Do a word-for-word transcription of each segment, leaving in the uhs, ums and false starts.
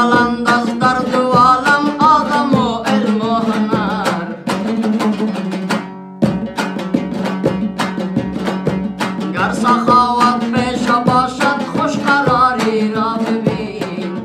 بالانداز در دو عالم آدم و علم و هنر گر سخاوت پیش باشد خوش قراری را ببین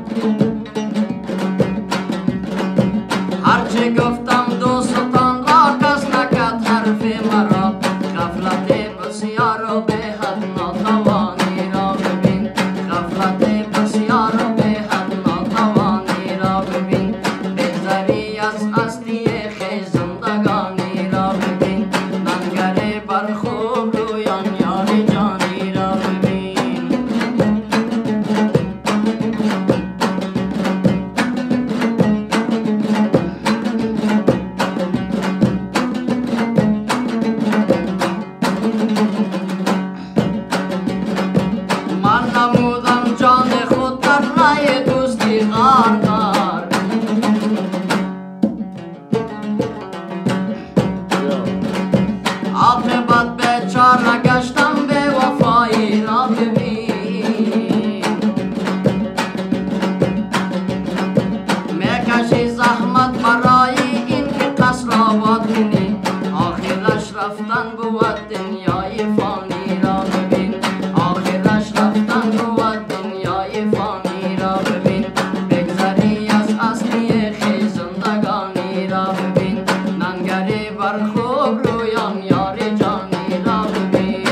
هرچه گفتم دوستان را کس نکرد حرف مرا غفلت بسیار و به حد ناتوانی را ببین غفلت بسیار و به حد ناتوانی را ببین بگذری از هستی خویش زندگانی را ببین ننگری بر خوب رویان یار جانی را ببین من نمودم جان خود در رای دوستی غار غار عاقبت بیچاره گشتم به وفایی را ببین میکشی زحمت برای این که قصر آباد کنی آخرش رفتن بود دنیای فانی را ببین آخرش رفتن بود دنیای فانی را ببین بگذری از اصلی خویش زندگانی را ببین ننگری بر خوب رویان یار جانی را ببین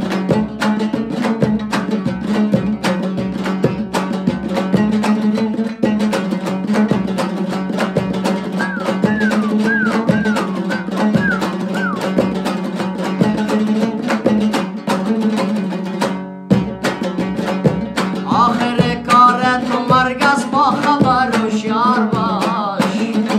آخر کار تو مرگ است با خبر هوشیار باش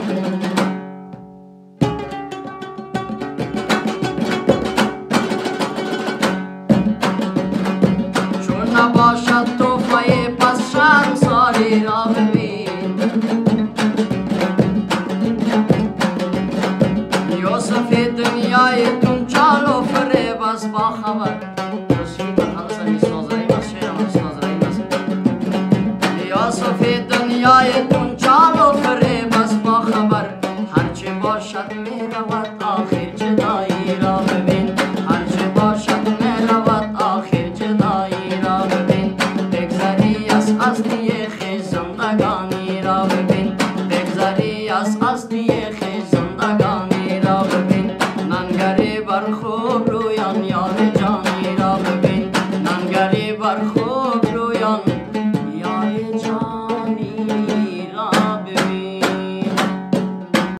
چون نباشد توفه پس شرمساری را ببین یوسف دنیای تون چال و فریب است با خبر یوسف دنیای تون چال و فریب است با خبر هرچه باشد می رود آخر جدایی را ببین هرچه باشد می رود آخر جدایی را ببین بگذری از هستی خویش زندگانی را ببین